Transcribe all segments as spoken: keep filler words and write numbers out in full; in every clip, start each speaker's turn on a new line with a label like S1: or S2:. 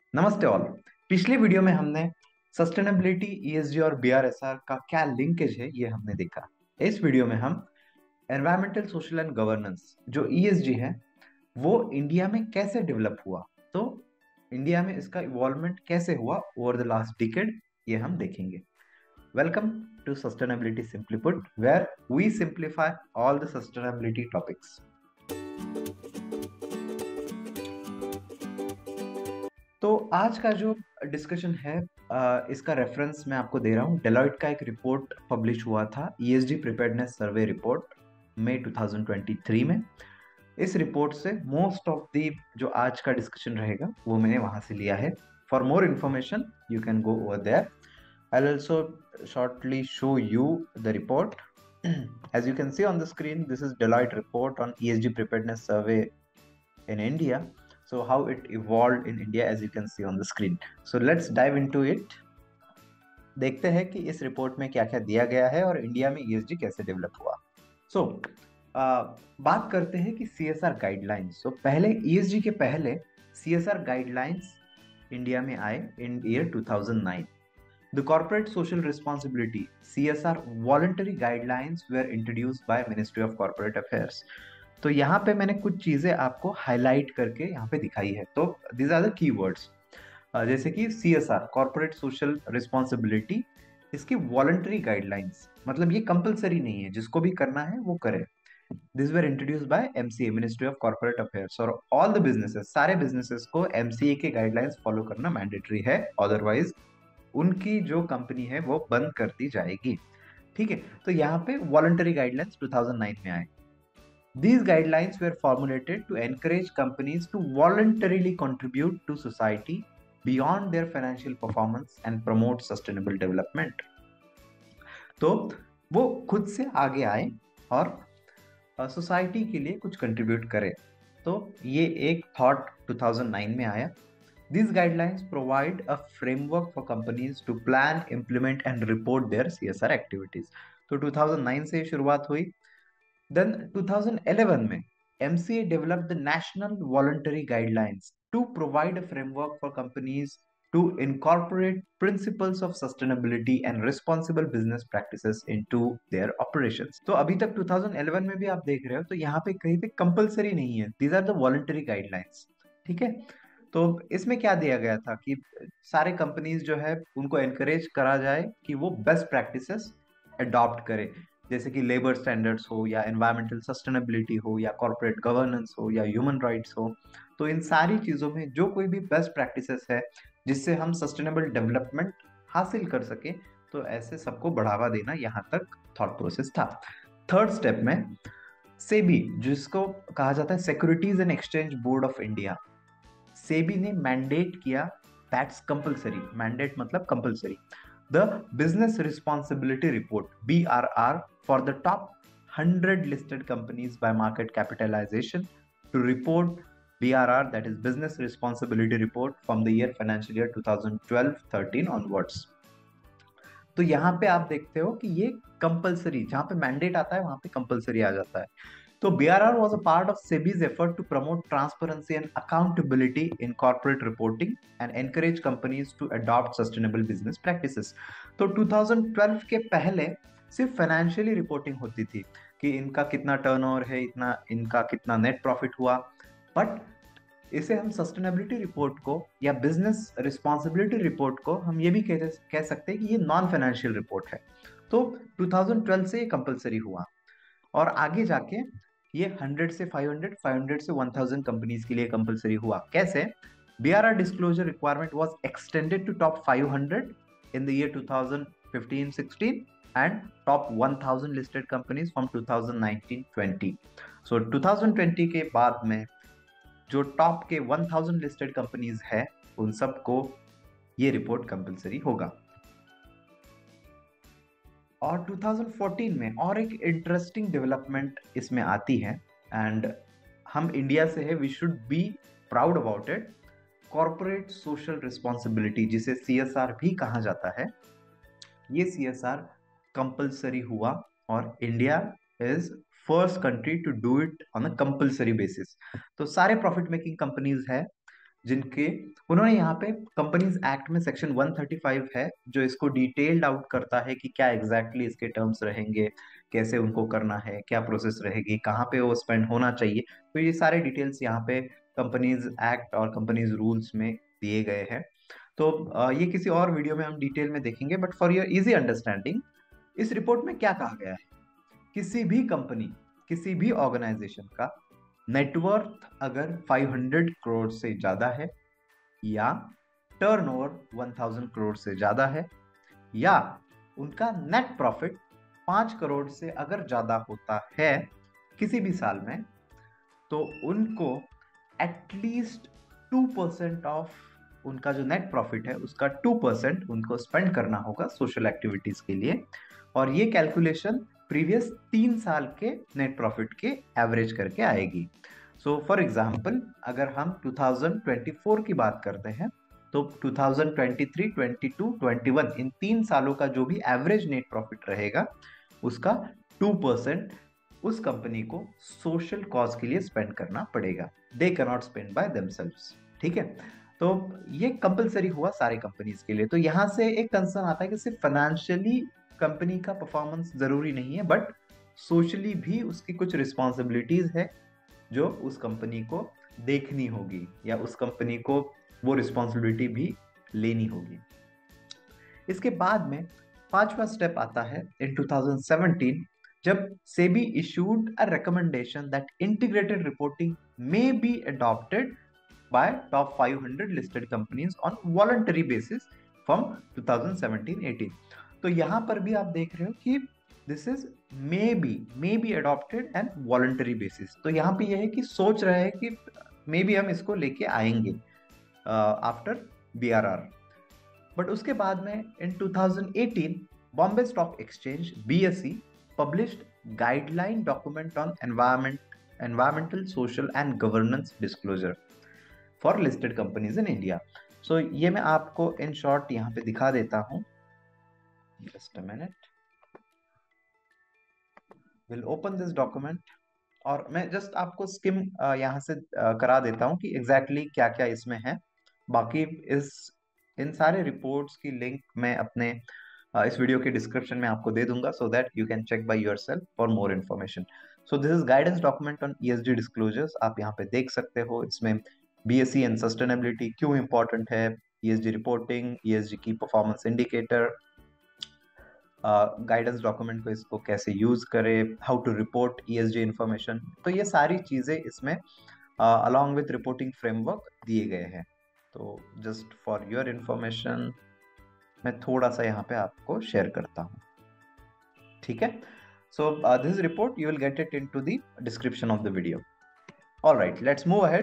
S1: नमस्ते ऑल। पिछले वीडियो में हमने सस्टेनेबिलिटी, ईएसजी और बीआरएसआर का क्या लिंकेज है ये हमने देखा। इस वीडियो में हम एनवायरमेंटल, सोशल एंड गवर्नेंस जो ईएसजी है वो इंडिया में कैसे डेवलप हुआ, तो इंडिया में इसका इवॉल्वमेंट कैसे हुआ ओवर द लास्ट डिकेड, ये हम देखेंगे। Welcome to sustainability simply put, where we simplify all the sustainability topics. तो आज का जो डिस्कशन है, अ, इसका रेफरेंस मैं आपको दे रहा हूँ। डेलॉइट का एक रिपोर्ट पब्लिश हुआ था, ESG preparedness survey report, May two thousand twenty three में। इस रिपोर्ट से मोस्ट ऑफ द जो आज का डिस्कशन रहेगा वो मैंने वहां से लिया है। For more information you can go over there. I will also shortly show you the report. As you can see on the screen, this is Deloitte report on E S G preparedness survey in India. So how it evolved in India, as you can see on the screen. So let's dive into it. देखते हैं कि इस report में क्या क्या दिया गया है और इंडिया में ईएसजी कैसे डेवलप हुआ। सो so, बात करते हैं कि सीएसआर गाइडलाइंस। तो पहले ईएसजी के पहले सीएसआर गाइडलाइंस इंडिया में आए in year two thousand nine. The corporate social responsibility C S R voluntary guidelines were introduced by Ministry of Corporate Affairs. तो यहाँ पे मैंने कुछ चीजें आपको हाईलाइट करके यहाँ पे दिखाई है। तो these are the keywords। जैसे कि C S R corporate social responsibility, इसकी वॉलंटरी गाइडलाइंस, मतलब ये कंपलसरी नहीं है, जिसको भी करना है वो करे। This were introduce by MCA, ministry of corporate affairs, और ऑल द बिजनेसेस, सारे बिजनेसेस को एमसीए के गाइडलाइंस फॉलो करना मैंडेटरी है, अदरवाइज उनकी जो कंपनी है वो बंद कर दी जाएगी। ठीक है, तो यहाँ पे voluntary guidelines two thousand nine में आए। These guidelines were formulated to encourage companies to voluntarily contribute to society beyond their financial performance and promote sustainable development. तो वो खुद से आगे आए और सोसाइटी के लिए कुछ कंट्रीब्यूट करें। तो ये एक थॉट टू थाउजेंड नाइन में आया। These guidelines provide a framework for companies to plan, implement and report their C S R activities. तो टू थाउजेंड नाइन से शुरुआत हुई। Then टू थाउजेंड इलेवन में M C A developed the National Voluntary Guidelines to provide a framework for companies to incorporate principles of sustainability and responsible business practices into their operations. तो अभी तक to thousand eleven में भी आप देख रहे हो, तो यहाँ पे कहीं पे कंपलसरी नहीं है। These are the voluntary guidelines। ठीक है, तो इसमें क्या दिया गया था कि सारे कंपनीज जो है उनको एनकरेज करा जाए कि वो बेस्ट प्रैक्टिसेस अडॉप्ट करें, जैसे कि लेबर स्टैंडर्ड्स हो या एनवायरमेंटल सस्टेनेबिलिटी हो या कॉर्पोरेट गवर्नेंस हो या ह्यूमन राइट्स हो। तो इन सारी चीजों में जो कोई भी बेस्ट प्रैक्टिसेस है जिससे हम सस्टेनेबल डेवलपमेंट हासिल कर सके, तो ऐसे सबको बढ़ावा देना यहाँ तक थॉट प्रोसेस था। थर्ड स्टेप में सेबी, जिसको कहा जाता है securities and exchange board of India, SEBI ने मैंडेट किया, दैट्स कंपलसरी, मैंडेट मतलब compulsory, the business responsibility report B R R for the top hundred listed companies by market capitalisation to report B R R, that is business responsibility report from the year financial year two thousand twelve thirteen onwards। तो यहाँ पे आप देखते हो कि ये compulsory, जहां पे मैंडेट आता है वहां पे कंपलसरी आ जाता है। So B R R was a part of SEBI's effort to promote transparency and accountability in corporate reporting and encourage companies to adopt sustainable business practices. तो टू थाउजेंड ट्वेल्व के पहले सिर्फ फाइनेंशियली रिपोर्टिंग होती थी कि इनका कितना turnover है, इतना इनका कितना नेट प्रॉफिट हुआ, बट इसे हम सस्टेनेबिलिटी रिपोर्ट को या बिजनेस रिस्पॉन्सिबिलिटी रिपोर्ट को हम ये भी कह कह सकते हैं कि ये नॉन फाइनेंशियल रिपोर्ट है। तो टू थाउजेंड ट्वेल्व से ये कंपलसरी हुआ और आगे जाके ये हंड्रेड से फाइव हंड्रेड, फाइव हंड्रेड से वन थाउजेंड कंपनीज के लिए कंपलसरी हुआ। कैसे? B R R disclosure requirement was extended to top five hundred in the year two thousand fifteen sixteen and top one thousand listed companies from two thousand nineteen twenty. So two thousand twenty के बाद में जो top के one thousand listed companies है उन सबको ये report compulsory होगा। और टू थाउजेंड फोर्टीन में और एक इंटरेस्टिंग डेवलपमेंट इसमें आती है, एंड हम इंडिया से है, we should be proud about it. Corporate social responsibility, जिसे सी एस आर भी कहा जाता है, ये सी एस आर कंपलसरी हुआ और India is first country to do it on a compulsory basis. तो सारे प्रॉफिट मेकिंग कंपनीज है जिनके उन्होंने यहाँ पे कंपनीज एक्ट में सेक्शन वन थर्टी फाइव है जो इसको डिटेल्ड आउट करता है कि क्या एग्जैक्टली exactly इसके टर्म्स रहेंगे, कैसे उनको करना है, क्या प्रोसेस रहेगी, कहाँ पे वो स्पेंड होना चाहिए। तो ये सारे डिटेल्स यहाँ पे कंपनीज एक्ट और कंपनीज रूल्स में दिए गए हैं। तो अ, ये किसी और वीडियो में हम डिटेल में देखेंगे, but for your easy understanding इस रिपोर्ट में क्या कहा गया है। किसी भी कंपनी, किसी भी ऑर्गेनाइजेशन का नेटवर्थ अगर पाँच सौ करोड़ से ज्यादा है, या टर्नओवर एक हज़ार करोड़ से ज्यादा है, या उनका नेट प्रॉफिट पाँच करोड़ से अगर ज्यादा होता है किसी भी साल में, तो उनको एटलीस्ट टू परसेंट ऑफ उनका जो नेट प्रॉफिट है उसका टू परसेंट उनको स्पेंड करना होगा सोशल एक्टिविटीज के लिए। और ये कैलकुलेशन प्रीवियस तीन साल के नेट प्रॉफिट के एवरेज करके आएगी। सो फॉर एग्जांपल अगर हम दो हज़ार चौबीस की बात करते हैं, तो दो हज़ार तेईस, बाईस, इक्कीस इन तीन सालों का जो भी एवरेज नेट प्रॉफिट रहेगा उसका टू परसेंट उस कंपनी को सोशल कॉज के लिए स्पेंड करना पड़ेगा। They can not spend by themselves. ठीक है, तो ये कंपलसरी हुआ सारे कंपनीज के लिए। तो यहां से एक कंसर्न आता है कि सिर्फ फाइनेंशियली कंपनी का परफॉर्मेंस जरूरी नहीं है, बट सोशली भी उसकी कुछ रिस्पॉन्सिबिलिटीज है जो उस कंपनी को देखनी होगी, या उस कंपनी को वो रिस्पॉन्सिबिलिटी भी लेनी होगी। इसके बाद में पांचवा स्टेप आता है इन दो हज़ार सत्रह, जब SEBI issued a recommendation that integrated reporting may be adopted by top five hundred listed companies on voluntary basis from दो हज़ार सत्रह अठारह। तो यहां पर भी आप देख रहे हो कि this is may be may be adopted and voluntary basis. तो यहाँ पे यह है कि सोच रहे हैं कि मे बी हम इसको लेके आएंगे after B R R. But उसके बाद में इन दो हज़ार अठारह Bombay stock exchange B S E published guideline document on environment, environmental, social and governance disclosure for listed companies in India. So ये मैं आपको in short यहाँ पे दिखा देता हूँ। Just a minute. We'll open this document और मैं just आपको स्किम यहाँ से uh, करा देता हूँ कि exactly क्या क्या इसमें है। बाकी इस इन सारे रिपोर्ट्स की लिंक मैं अपने Uh, इस वीडियो के डिस्क्रिप्शन में आपको दे दूंगा, so that you can check by yourself for more information. So this is guidance document on ESG disclosures. आप यहाँ पे देख सकते हो इसमें बीएसई एंड सस्टेनेबिलिटी क्यों इंपॉर्टेंट है, ईएसजी रिपोर्टिंग, ईएसजी की परफॉर्मेंस इंडिकेटर, गाइडेंस डॉक्यूमेंट को इसको कैसे यूज करें, how to report ESG information. तो ये सारी चीजें इसमें अलॉन्ग विथ रिपोर्टिंग फ्रेमवर्क दिए गए हैं। तो जस्ट फॉर योर इंफॉर्मेशन मैं थोड़ा सा यहाँ पे आपको शेयर करता हूँ। ठीक है, so this report you will get it into the description of the video. Alright, let's move ahead.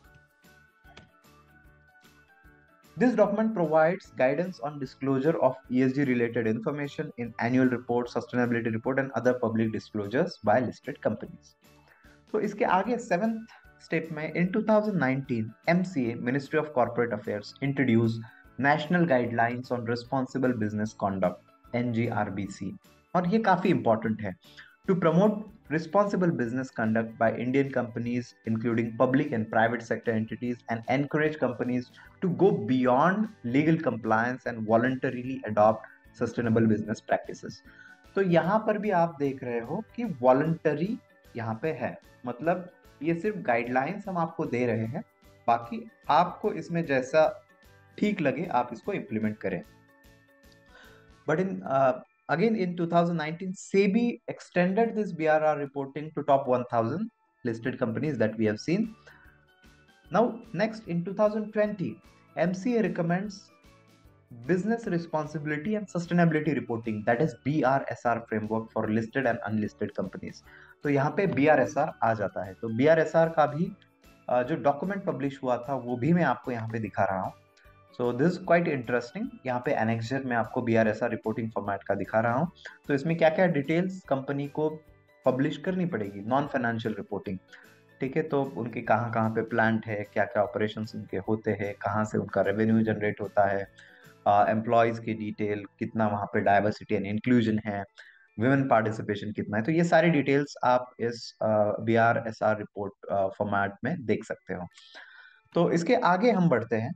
S1: This document provides guidance on disclosure of E S G related information in annual report, sustainability report and other public disclosures by listed companies. तो इसके आगे seventh step में in दो हज़ार उन्नीस M C A Ministry of Corporate Affairs introduced National Guidelines on Responsible Business Conduct N G R B C, और ये काफी इंपॉर्टेंट है to promote responsible business conduct by Indian companies including public and private sector entities and encourage companies to go beyond legal compliance and voluntarily adopt sustainable business practices. तो यहाँ पर भी आप देख रहे हो कि voluntary यहाँ पे है, मतलब ये सिर्फ गाइडलाइंस हम आपको दे रहे हैं, बाकी आपको इसमें जैसा ठीक लगे आप इसको इम्प्लीमेंट करें। But in again in two thousand nineteen SEBI extended this B R R reporting to top one thousand listed companies that we have seen. Now next in two thousand twenty M C A recommends business responsibility and sustainability reporting, that is B R S R framework for listed and unlisted companies. तो यहाँ पे B R S R आ जाता है। तो B R S R का भी uh, जो document publish हुआ था वो भी मैं आपको यहाँ पे दिखा रहा हूँ। So this is quite interesting. यहाँ पे एनेक्सर में आपको B R S R reporting format का दिखा रहा हूँ। तो इसमें क्या क्या डिटेल्स कंपनी को पब्लिश करनी पड़ेगी, नॉन फाइनेंशियल रिपोर्टिंग। ठीक है, तो उनके कहाँ कहाँ पे प्लांट है, क्या क्या ऑपरेशंस उनके होते हैं, कहाँ से उनका रेवेन्यू जनरेट होता है, एम्प्लॉयज की डिटेल, कितना वहाँ पे डाइवर्सिटी एंड इंक्लूजन है, वुमेन पार्टिसिपेशन कितना है। तो ये सारी डिटेल्स आप इस B R S R report format में देख सकते हो। तो इसके आगे हम बढ़ते हैं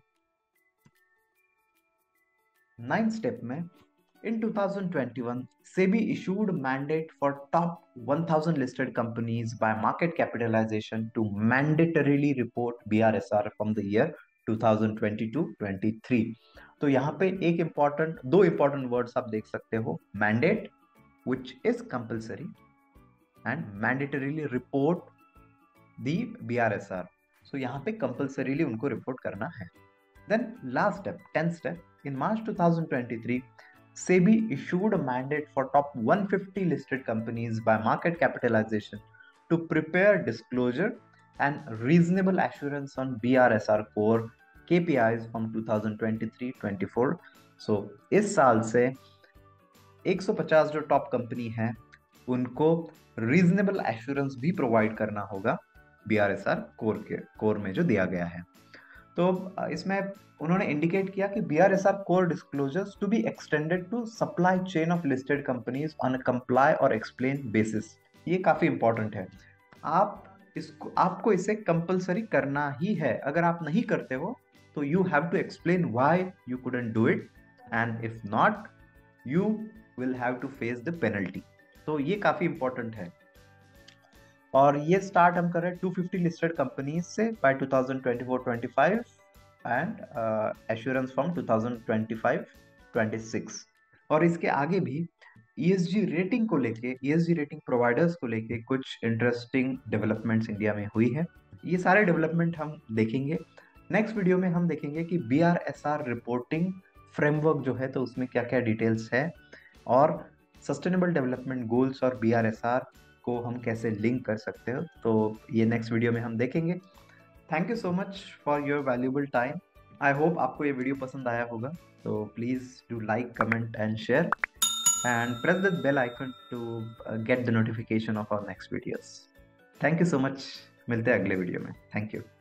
S1: नाइन्थ स्टेप में। In twenty twenty-one, SEBI issued mandate for top one thousand listed companies by market capitalization to mandatorily report B R S R from the year twenty twenty-two twenty-three. तो यहाँ पे एक important, दो important words आप देख सकते हो, mandate which is compulsory and mandatorily report the B R S R. So यहाँ पे compulsorily उनको report करना है. Then last step, tenth step, in March twenty twenty-three, SEBI issued a mandate for top one hundred fifty listed companies by market capitalization to prepare disclosure and reasonable assurance on B R S R core K P Is from twenty twenty-three twenty-four. So इस साल से one hundred fifty जो top company है उनको reasonable assurance भी provide करना होगा B R S R core के कोर में जो दिया गया है। तो इसमें उन्होंने इंडिकेट किया कि B R S R core disclosures to be extended to supply chain of listed companies on a comply or explain basis. ये काफी इंपॉर्टेंट है। आप इसको आपको इसे कंपलसरी करना ही है। अगर आप नहीं करते हो तो you have to explain why you couldn't do it, and if not you will have to face the penalty. तो ये काफी इंपॉर्टेंट है। और ये स्टार्ट हम कर रहे हैं टू फिफ्टी लिस्टेड कंपनीज से by twenty twenty four twenty five and assurance from twenty twenty five twenty six. और इसके आगे भी ईएसजी रेटिंग को लेके, ईएसजी रेटिंग प्रोवाइडर्स को लेके कुछ इंटरेस्टिंग डेवलपमेंट्स इंडिया में हुई है। ये सारे डेवलपमेंट हम देखेंगे। नेक्स्ट वीडियो में हम देखेंगे कि बीआरएसआर रिपोर्टिंग फ्रेमवर्क जो है तो उसमें क्या क्या डिटेल्स है, और सस्टेनेबल डेवलपमेंट गोल्स और बीआरएसआर को हम कैसे लिंक कर सकते हो। तो ये नेक्स्ट वीडियो में हम देखेंगे। Thank you so much for your valuable time. I hope आपको ये वीडियो पसंद आया होगा। तो please do like, comment and share and press the bell icon to get the notification of our next videos. Thank you so much. मिलते हैं अगले video में। Thank you.